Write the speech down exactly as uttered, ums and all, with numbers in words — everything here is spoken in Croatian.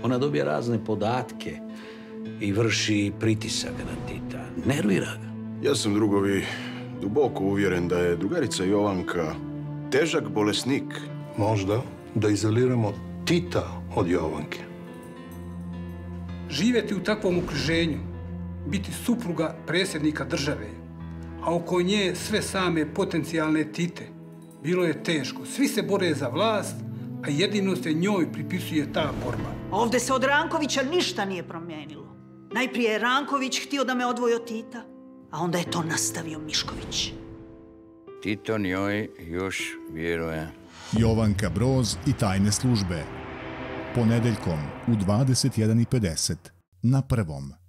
Ona dobije razne podatke i vrši pritisak na Tita. Nervira ga. Ja sam, drugovi, duboko uvjeren da je drugarica Jovanka težak bolesnik. Možda da izoliramo Tita od Jovanke. Živjeti u takvom okruženju, biti supruga predsjednika države, a oko nje sve same potencijalne Tite, bilo je teško. Svi se bore za vlast, a jedino se njoj pripisuje ta borba. Ovdje se od Rankovića ništa nije promijenilo. Najprije je Ranković htio da me odvoji od Tita, a onda je to nastavio Mišković. Tito njoj još vjeruje. Jovanka Broz i tajne službe. Ponedeljkom u dvadeset jedan i pedeset na Prvom.